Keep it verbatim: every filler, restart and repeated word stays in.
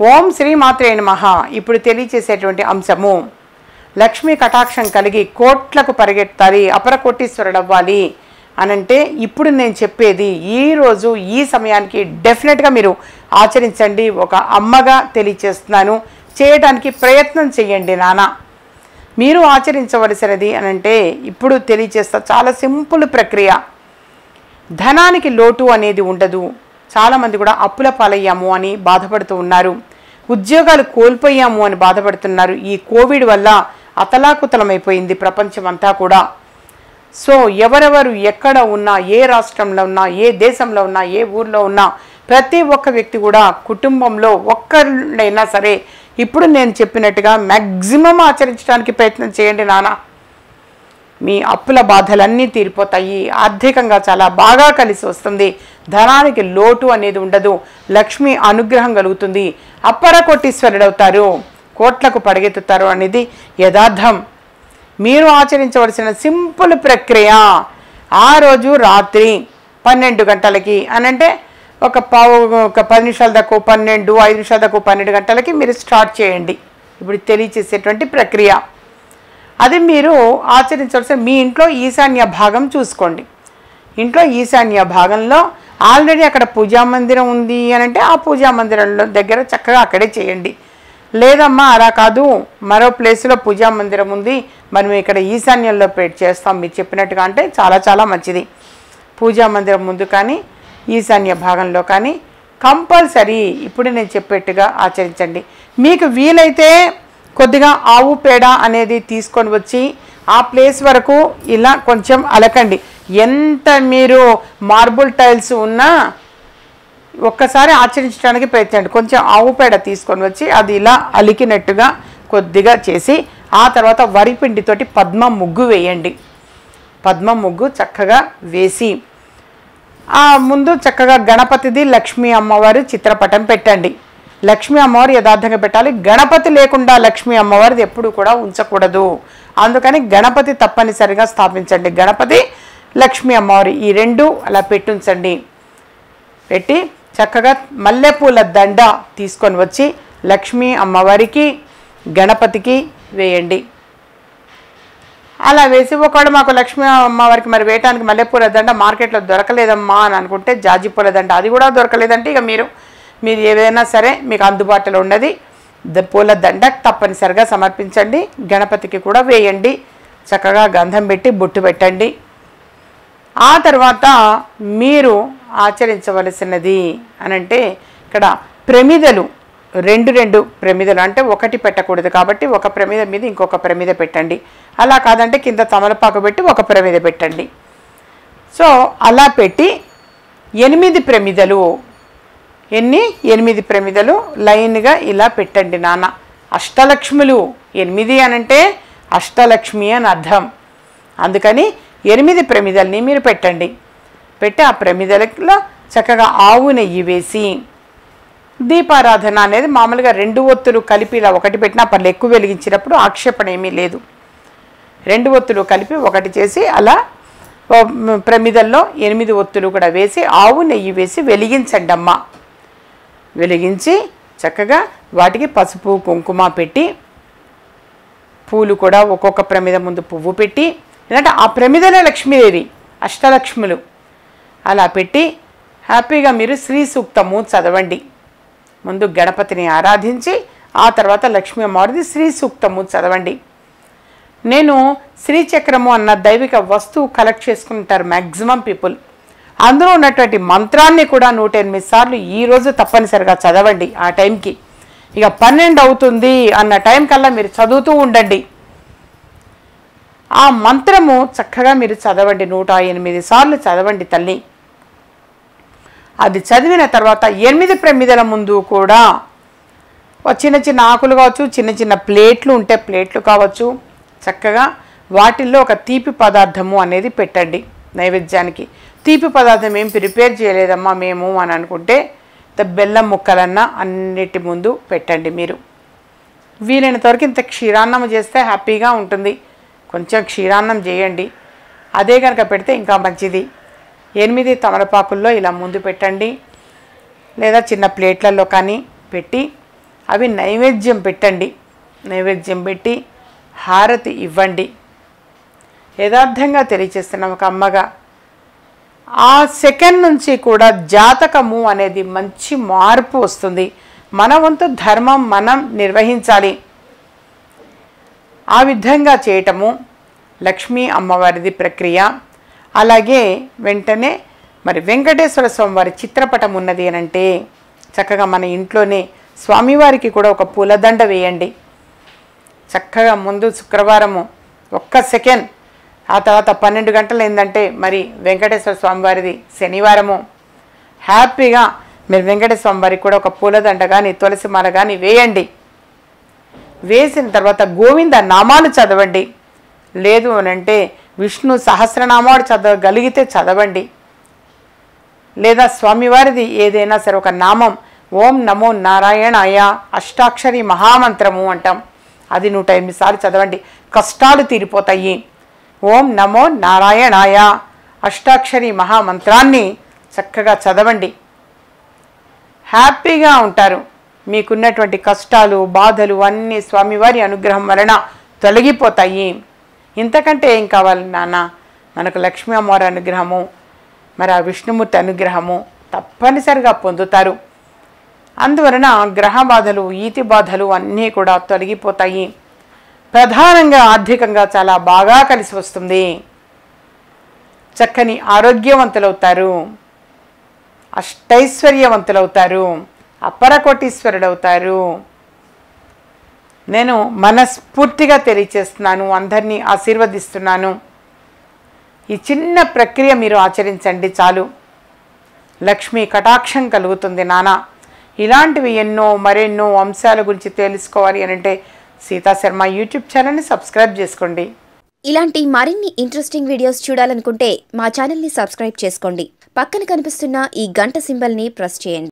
ఓం శ్రీ మాత్రే నమః. ఇప్పుడు తెలియచేసేటువంటి అంశము, లక్ష్మీ కటాక్షం కలిగి కోట్లకు పరిగెత్తాలి, అపర కోటీశ్వరుడవ్వాలి అనంటే ఇప్పుడు నేను చెప్పేది ఈరోజు ఈ సమయానికి డెఫినెట్గా మీరు ఆచరించండి. ఒక అమ్మగా తెలియచేస్తున్నాను, చేయడానికి ప్రయత్నం చేయండి నాన్న. మీరు ఆచరించవలసినది అనంటే ఇప్పుడు తెలియచేస్తా, చాలా సింపుల్ ప్రక్రియ. ధనానికి లోటు అనేది ఉండదు. చాలామంది కూడా అప్పుల పాలయ్యాము అని బాధపడుతూ ఉన్నారు, ఉద్యోగాలు కోల్పోయాము అని బాధపడుతున్నారు. ఈ కోవిడ్ వల్ల అతలాకుతలమైపోయింది ప్రపంచం అంతా కూడా. సో ఎవరెవరు ఎక్కడ ఉన్నా, ఏ రాష్ట్రంలో ఉన్నా, ఏ దేశంలో ఉన్నా, ఏ ఊర్లో ఉన్నా, ప్రతి ఒక్క వ్యక్తి కూడా కుటుంబంలో ఒక్కరినైనా సరే ఇప్పుడు నేను చెప్పినట్టుగా మ్యాక్సిమం ఆచరించడానికి ప్రయత్నం చేయండి నాన్న. మీ అప్పుల బాధలన్నీ తీరిపోతాయి, ఆర్థికంగా చాలా బాగా కలిసి వస్తుంది, ధనానికి లోటు అనేది ఉండదు, లక్ష్మి అనుగ్రహం కలుగుతుంది, అప్పర కోటీశ్వరుడవుతారు, కోట్లకు పడగెత్తుతారు అనేది యథార్థం. మీరు ఆచరించవలసిన సింపుల్ ప్రక్రియ, ఆ రోజు రాత్రి పన్నెండు గంటలకి అనంటే ఒక పావు ఒక పది నిమిషాల దాకా పన్నెండు ఐదు నిమిషాల దాకా పన్నెండు గంటలకి మీరు స్టార్ట్ చేయండి. ఇప్పుడు తెలియచేసేటువంటి ప్రక్రియ అది మీరు ఆచరించవలసిన, మీ ఇంట్లో ఈశాన్య భాగం చూసుకోండి. ఇంట్లో ఈశాన్య భాగంలో ఆల్రెడీ అక్కడ పూజా మందిరం ఉంది అని అంటే ఆ పూజా మందిరంలో దగ్గర చక్కగా అక్కడే చేయండి. లేదమ్మా అలా కాదు, మరో ప్లేస్లో పూజా మందిరం ఉంది, మనం ఇక్కడ ఈశాన్యంలో పెట్టి చేస్తాం మీరు చెప్పినట్టుగా అంటే చాలా చాలా మంచిది. పూజా మందిరం ముందు కానీ ఈశాన్య భాగంలో కానీ కంపల్సరీ ఇప్పుడు నేను చెప్పేట్టుగా ఆచరించండి. మీకు వీలైతే కొద్దిగా ఆవు పేడ అనేది తీసుకొని వచ్చి ఆ ప్లేస్ వరకు ఇలా కొంచెం అలకండి. ఎంత మీరు మార్బుల్ టైల్స్ ఉన్నా ఒక్కసారి ఆచరించడానికి ప్రయత్నండి. కొంచెం ఆవు పేడ తీసుకొని వచ్చి అది ఇలా అలికినట్టుగా కొద్దిగా చేసి ఆ తర్వాత వరిపిండితోటి పద్మ ముగ్గు వేయండి. పద్మ ముగ్గు చక్కగా వేసి ఆ ముందు చక్కగా గణపతిది లక్ష్మీ అమ్మవారి చిత్రపటం పెట్టండి. లక్ష్మీ అమ్మవారు యథార్థంగా పెట్టాలి. గణపతి లేకుండా లక్ష్మీ అమ్మవారిది ఎప్పుడు కూడా ఉంచకూడదు. అందుకని గణపతి తప్పనిసరిగా స్థాపించండి. గణపతి లక్ష్మీ అమ్మవారి ఈ రెండు అలా పెట్టుంచండి. పెట్టి చక్కగా మల్లెపూల దండ తీసుకొని వచ్చి లక్ష్మీ అమ్మవారికి గణపతికి వేయండి. అలా వేసి ఒకవేళ మాకు లక్ష్మీ అమ్మవారికి మరి వేయటానికి మల్లెపూల దండ మార్కెట్లో దొరకలేదమ్మా అని అనుకుంటే జాజి పూల దండ అది కూడా దొరకలేదంటే ఇక మీరు మీరు ఏదైనా సరే మీకు అందుబాటులో ఉన్నది పూల దండ తప్పనిసరిగా సమర్పించండి. గణపతికి కూడా వేయండి. చక్కగా గంధం పెట్టి బొట్టు పెట్టండి. ఆ తర్వాత మీరు ఆచరించవలసినది అనంటే ఇక్కడ ప్రమిదలు రెండు రెండు ప్రమిదలు అంటే ఒకటి పెట్టకూడదు కాబట్టి ఒక ప్రమిద మీద ఇంకొక ప్రమిద పెట్టండి. అలా కాదంటే కింద తమలపాకు పెట్టి ఒక ప్రమిద పెట్టండి. సో అలా పెట్టి ఎనిమిది ప్రమిదలు ఎన్ని ఎనిమిది ప్రమిదలు లైన్గా ఇలా పెట్టండి నాన్న. అష్టలక్ష్ములు ఎనిమిది అనంటే అష్టలక్ష్మి అని అర్థం. అందుకని ఎనిమిది ప్రమిదల్ని మీరు పెట్టండి. పెట్టి ఆ ప్రమిదలలో చక్కగా ఆవు నెయ్యి వేసి దీపారాధన అనేది మామూలుగా రెండు ఒత్తులు కలిపి ఇలా ఒకటి పెట్టినా పర్లేదు, ఎక్కువ వెలిగించినప్పుడు ఆక్షేపణ ఏమీ లేదు. రెండు ఒత్తులు కలిపి ఒకటి చేసి అలా ప్రమిదల్లో ఎనిమిది ఒత్తులు కూడా వేసి ఆవు నెయ్యి వేసి వెలిగించండి అమ్మ. వెలిగించి చక్కగా వాటికి పసుపు కుంకుమ పెట్టి పూలు కూడా ఒక్కొక్క ప్రమిద ముందు పువ్వు పెట్టి, ఎందుకంటే ఆ ప్రమిదలే లక్ష్మీదేవి అష్టలక్ష్ములు అలా పెట్టి హ్యాపీగా మీరు శ్రీ సూక్తము చదవండి. ముందు గణపతిని ఆరాధించి ఆ తర్వాత లక్ష్మీ అమ్మవారిది శ్రీ సూక్తము చదవండి. నేను శ్రీచక్రము అన్న దైవిక వస్తువు కలెక్ట్ చేసుకుంటారు మ్యాక్సిమం పీపుల్. అందులో ఉన్నటువంటి మంత్రాన్ని కూడా నూట ఎనిమిది సార్లు ఈరోజు తప్పనిసరిగా చదవండి. ఆ టైంకి ఇక పన్నెండు అవుతుంది అన్న టైం కల్లా మీరు చదువుతూ ఉండండి. ఆ మంత్రము చక్కగా మీరు చదవండి, నూట ఎనిమిది సార్లు చదవండి తల్లి. అది చదివిన తర్వాత ఎనిమిది ప్రమిదల ముందు కూడా చిన్న చిన్న ఆకులు కావచ్చు, చిన్న చిన్న ప్లేట్లు ఉంటే ప్లేట్లు కావచ్చు, చక్కగా వాటిల్లో ఒక తీపి పదార్థము అనేది పెట్టండి నైవేద్యానికి. తీపి పదార్థం ఏం ప్రిపేర్ చేయలేదమ్మా మేము అని అనుకుంటే బెల్లం ముక్కలన్నా అన్నిటి ముందు పెట్టండి. మీరు వీలైనంత వరకు ఇంత క్షీరాన్నం చేస్తే హ్యాపీగా ఉంటుంది. కొంచెం క్షీరాన్నం చేయండి, అదే కనుక పెడితే ఇంకా మంచిది. ఎనిమిది తమలపాకుల్లో ఇలా ముందు పెట్టండి, లేదా చిన్న ప్లేట్లలో కానీ పెట్టి అవి నైవేద్యం పెట్టండి. నైవేద్యం పెట్టి హారతి ఇవ్వండి. యథార్థంగా తెలియచేస్తున్నాం ఒక అమ్మగా. ఆ సెకండ్ నుంచి కూడా జాతకము అనేది మంచి మార్పు వస్తుంది. మన వంతు ధర్మం మనం నిర్వహించాలి. ఆ విధంగా చేయటము లక్ష్మీ అమ్మవారిది ప్రక్రియ. అలాగే వెంటనే మరి వెంకటేశ్వర స్వామి వారి చిత్రపటం ఉన్నది అని అంటే చక్కగా మన ఇంట్లోనే స్వామివారికి కూడా ఒక పూలదండ వేయండి. చక్కగా ముందు శుక్రవారము ఒక్క సెకండ్, ఆ తర్వాత పన్నెండు గంటలు ఏంటంటే మరి వెంకటేశ్వర స్వామివారిది శనివారము. హ్యాపీగా మీరు వెంకటేశ్వర స్వామివారికి కూడా ఒక పూలదండ కానీ తులసి మాల కానీ వేయండి. వేసిన తర్వాత గోవింద నామాలు చదవండి. లేదు అనంటే విష్ణు సహస్రనామాలు చదవగలిగితే చదవండి. లేదా స్వామివారిది ఏదైనా సరే ఒక నామం, ఓం నమో నారాయణాయ అష్టాక్షరి మహామంత్రము అంటాం, అది నూట ఎనిమిది సార్లు చదవండి. కష్టాలు తీరిపోతాయి. ఓం నమో నారాయణాయ అష్టాక్షరి మహామంత్రాన్ని చక్కగా చదవండి. హ్యాపీగా ఉంటారు. మీకున్నటువంటి కష్టాలు బాధలు అన్నీ స్వామివారి అనుగ్రహం వలన తొలగిపోతాయి. ఇంతకంటే ఏం కావాలి నాన్న? మనకు లక్ష్మీ అమ్మవారి అనుగ్రహము, మరి ఆ విష్ణుమూర్తి అనుగ్రహము తప్పనిసరిగా పొందుతారు. అందువలన గ్రహ బాధలు ఈతి బాధలు అన్నీ కూడా తొలగిపోతాయి. ప్రధానంగా ఆర్థికంగా చాలా బాగా కలిసి వస్తుంది. చక్కని ఆరోగ్యవంతులవుతారు, అష్టైశ్వర్యవంతులవుతారు, అపరకోటీశ్వరుడవుతారు. నేను మనస్ఫూర్తిగా తెలియచేస్తున్నాను, అందరినీ ఆశీర్వదిస్తున్నాను. ఈ చిన్న ప్రక్రియ మీరు ఆచరించండి చాలు, లక్ష్మీ కటాక్షం కలుగుతుంది నాన్న. ఇలాంటివి ఎన్నో మరెన్నో అంశాల గురించి తెలుసుకోవాలి అని అంటే సీతా శర్మ యూట్యూబ్ ఛానల్ని సబ్స్క్రైబ్ చేసుకోండి. ఇలాంటి మరిన్ని ఇంట్రెస్టింగ్ వీడియోస్ చూడాలనుకుంటే మా ఛానల్ని సబ్స్క్రైబ్ చేసుకోండి. పక్కన కనిపిస్తున్న ఈ గంట సింబల్ని ప్రెస్ చేయండి.